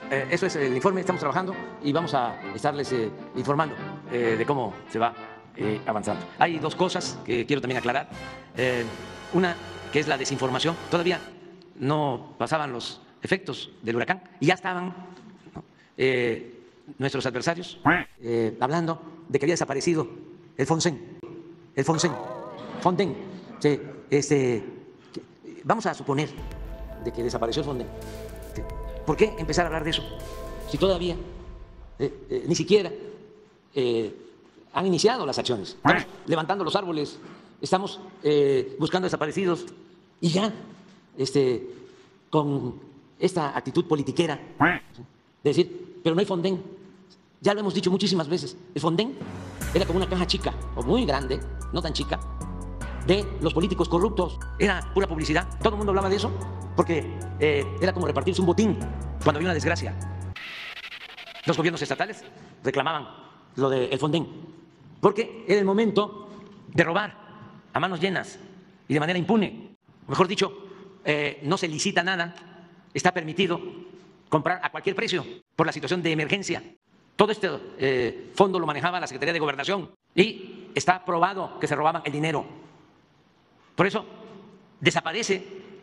eso es el informe, estamos trabajando y vamos a estarles informando de cómo se va avanzando. Hay dos cosas que quiero también aclarar. Una, que es la desinformación. Todavía no pasaban los efectos del huracán y ya estaban, ¿no?, nuestros adversarios hablando de que había desaparecido el Fonden. Sí, vamos a suponer de que desapareció el Fonden. ¿Por qué empezar a hablar de eso si todavía ni siquiera han iniciado las acciones? Estamos levantando los árboles, estamos buscando desaparecidos y ya con esta actitud politiquera de decir, pero no hay Fonden. Ya lo hemos dicho muchísimas veces, el Fonden era como una caja chica o muy grande, no tan chica, de los políticos corruptos. Era pura publicidad, todo el mundo hablaba de eso porque era como repartirse un botín cuando había una desgracia. Los gobiernos estatales reclamaban lo del Fonden porque era el momento de robar a manos llenas y de manera impune. Mejor dicho, no se licita nada, está permitido comprar a cualquier precio por la situación de emergencia. Todo este fondo lo manejaba la Secretaría de Gobernación y está probado que se robaban el dinero. Por eso desaparece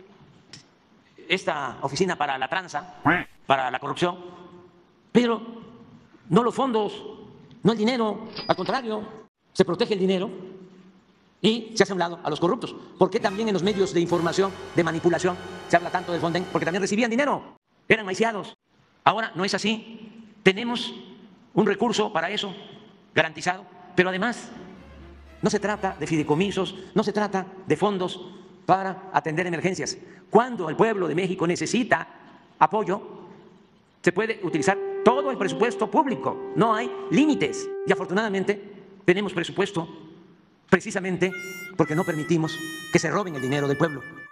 esta oficina para la tranza, para la corrupción, pero no los fondos, no el dinero, al contrario, se protege el dinero y se hace a un lado a los corruptos. ¿Por qué también en los medios de información, de manipulación, se habla tanto del Fonden? Porque también recibían dinero, eran maiciados. Ahora no es así, tenemos un recurso para eso garantizado, pero además no se trata de fideicomisos, no se trata de fondos para atender emergencias. Cuando el pueblo de México necesita apoyo, se puede utilizar todo el presupuesto público, no hay límites. Y afortunadamente tenemos presupuesto precisamente porque no permitimos que se roben el dinero del pueblo.